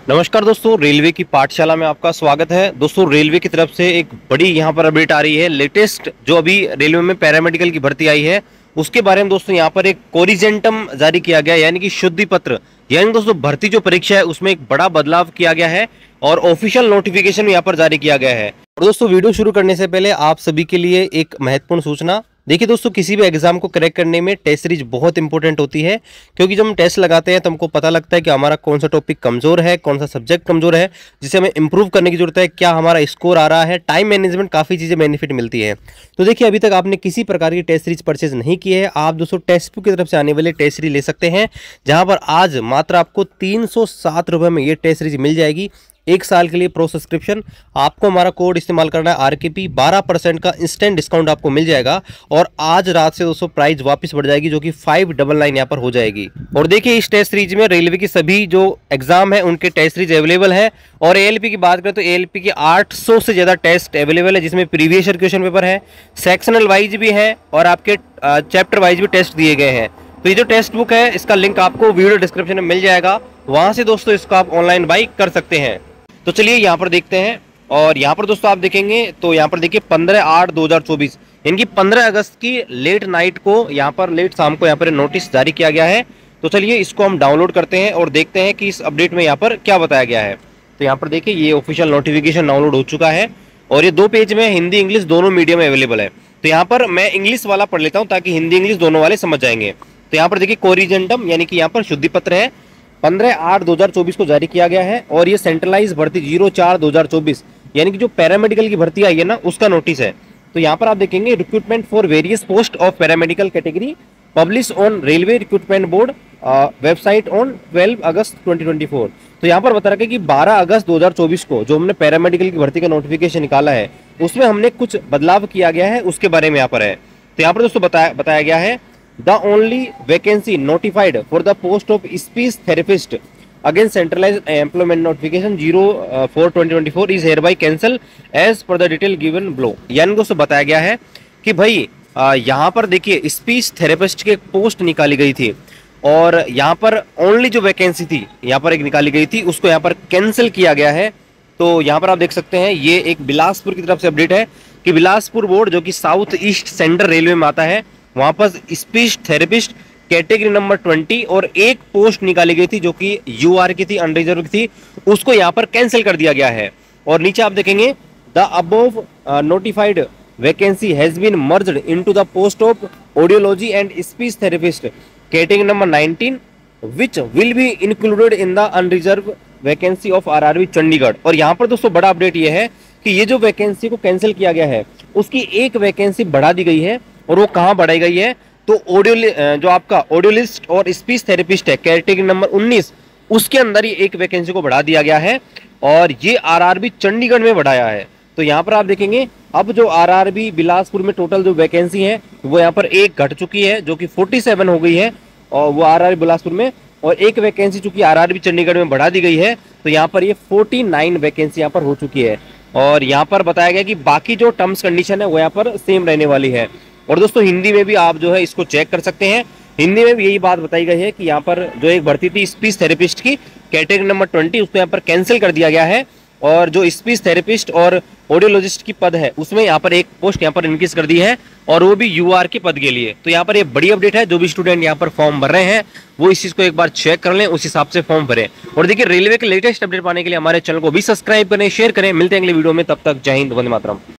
नमस्कार दोस्तों, रेलवे की पाठशाला में आपका स्वागत है। दोस्तों, रेलवे की तरफ से एक बड़ी यहाँ पर अपडेट आ रही है। लेटेस्ट जो अभी रेलवे में पैरामेडिकल की भर्ती आई है उसके बारे में दोस्तों यहाँ पर एक कोरिजेंटम जारी किया गया, यानी कि शुद्धि पत्र, यानी दोस्तों भर्ती जो परीक्षा है उसमें एक बड़ा बदलाव किया गया है और ऑफिशियल नोटिफिकेशन यहाँ पर जारी किया गया है। और दोस्तों, वीडियो शुरू करने से पहले आप सभी के लिए एक महत्वपूर्ण सूचना। देखिए दोस्तों, किसी भी एग्जाम को क्रैक करने में टेस्ट सीरीज बहुत इंपॉर्टेंट होती है, क्योंकि जब हम टेस्ट लगाते हैं तो हमको पता लगता है कि हमारा कौन सा टॉपिक कमजोर है, कौन सा सब्जेक्ट कमजोर है, जिसे हमें इंप्रूव करने की जरूरत है, क्या हमारा स्कोर आ रहा है, टाइम मैनेजमेंट, काफ़ी चीज़ें बेनिफिट मिलती है। तो देखिए, अभी तक आपने किसी प्रकार की टेस्ट सीरीज परचेज नहीं की है, आप दोस्तों टेस्ट बुक की तरफ से आने वाले टेस्ट सीरीज ले सकते हैं, जहां पर आज मात्र आपको 307 रुपये में ये टेस्ट सीरीज मिल जाएगी। एक साल के लिए प्रो सब्सक्रिप्शन। आपको हमारा कोड इस्तेमाल करना है RKP, 12% का इंस्टेंट डिस्काउंट आपको मिल जाएगा। और आज रात से दोस्तों प्राइस वापस बढ़ जाएगी, जो कि 599 यहाँ पर हो जाएगी। और देखिए, इस टेस्ट सीरीज में रेलवे की सभी जो एग्जाम है उनके टेस्ट सीरीज अवेलेबल है। और ALP की बात करें तो ALP की 800 से ज़्यादा टेस्ट अवेलेबल है, जिसमें प्रीवियस ईयर क्वेश्चन पेपर है, सेक्शनल वाइज भी है और आपके चैप्टर वाइज भी टेस्ट दिए गए हैं। तो ये जो टेस्ट बुक है इसका लिंक आपको वीडियो डिस्क्रिप्शन में मिल जाएगा, वहां से दोस्तों इसको आप ऑनलाइन बाई कर सकते हैं। तो चलिए यहाँ पर देखते हैं। और यहाँ पर दोस्तों आप देखेंगे तो यहाँ पर देखिए 15/8/2024, यानी 15 अगस्त की लेट नाइट को, यहाँ पर लेट शाम को यहाँ पर नोटिस जारी किया गया है। तो चलिए इसको हम डाउनलोड करते हैं और देखते हैं कि इस अपडेट में यहाँ पर क्या बताया गया है। तो यहाँ पर देखिए, ये ऑफिशियल नोटिफिकेशन डाउनलोड हो चुका है और ये 2 पेज में हिंदी इंग्लिश दोनों मीडियम में अवेलेबल है। तो यहाँ पर मैं इंग्लिश वाला पढ़ लेता हूँ ताकि हिंदी इंग्लिश दोनों वाले समझ जाएंगे। तो यहाँ पर देखिए, कोरिजेंटम यानी कि यहाँ पर शुद्धि पत्र है, 15/8/2024 को जारी किया गया है। और ये सेंट्रलाइज भर्ती 04/2024, यानी कि जो पैरामेडिकल की भर्ती आई है ना, उसका नोटिस है। तो यहाँ पर आप देखेंगे, recruitment for various post of paramedical category publish on railway recruitment board website on 12 August 2024। तो यहाँ पर बता रखा है कि 12 अगस्त 2024 को जो हमने पैरामेडिकल की भर्ती का नोटिफिकेशन निकाला है उसमें हमने कुछ बदलाव किया गया है, उसके बारे में यहाँ पर है। तो यहाँ पर दोस्तों बताया गया है, The only vacancy notified for the post of speech therapist against centralized employment notification 04/2024 is hereby cancelled as per the detail given below। यानी दोस्तों बताया गया है कि भाई यहाँ पर देखिए, स्पीच थेरेपिस्ट की एक पोस्ट निकाली गई थी और यहाँ पर ओनली जो वैकेंसी थी यहाँ पर एक निकाली गई थी, उसको यहाँ पर कैंसिल किया गया है। तो यहाँ पर आप देख सकते हैं, ये एक बिलासपुर की तरफ से अपडेट है कि बिलासपुर बोर्ड, जो कि साउथ ईस्ट सेंट्रल रेलवे में आता है, वहां पर स्पीच थेरेपिस्ट कैटेगरी नंबर 20 और एक पोस्ट निकाली गई थी जो कि UR की थी, अनरिजर्व थी, उसको यहाँ पर कैंसिल कर दिया गया है। और नीचे आप देखेंगे, the above notified vacancy has been merged into the post of audiology and speech therapist category number 19 which will be included in the unreserved vacancy of RRB Chandigarh. और यहाँ पर दोस्तों बड़ा अपडेट ये है कि ये जो वैकेंसी को कैंसिल किया गया है उसकी एक वैकेंसी बढ़ा दी गई है। और वो कहाँ बढ़ाई गई है, तो ऑडियो जो आपका ऑडियोलिस्ट और स्पीच थेरेपिस्ट है कैटेगरी नंबर 19, उसके अंदर ही एक वैकेंसी को बढ़ा दिया गया है और ये RRB चंडीगढ़ में बढ़ाया है। तो यहाँ पर आप देखेंगे, अब जो RRB बिलासपुर में टोटल जो वैकेंसी है वो यहाँ पर एक घट चुकी है, जो कि 47 हो गई है और वो RRB बिलासपुर में, और एक वैकेंसी चूंकि RRB चंडीगढ़ में बढ़ा दी गई है तो यहाँ पर ये 49 वैकेंसी यहाँ पर हो चुकी है। और यहाँ पर बताया गया कि बाकी जो टर्म्स कंडीशन है वो यहाँ पर सेम रहने वाली है। और दोस्तों, हिंदी में भी आप जो है इसको चेक कर सकते हैं। हिंदी में भी यही बात बताई गई है कि यहाँ पर जो एक भर्ती थी स्पीच थेरेपिस्ट की कैटेगरी नंबर 20, उसको यहाँ पर कैंसिल कर दिया गया है। और जो स्पीच थेरेपिस्ट और ऑडियोलॉजिस्ट की पद है उसमें यहाँ पर एक पोस्ट यहाँ पर इंक्रीज कर दी है, और वो भी UR के पद के लिए। तो यहाँ पर ये बड़ी अपडेट है। जो भी स्टूडेंट यहाँ पर फॉर्म भर रहे हैं वो इस चीज को एक बार चेक कर लें, उस हिसाब से फॉर्म भरें। और देखिए, रेलवे के लेटेस्ट अपडेट पाने के लिए हमारे चैनल को भी सब्सक्राइब करें, शेयर करें। मिलते हैं अगले वीडियो में, तब तक जय हिंद, वंदे मातरम।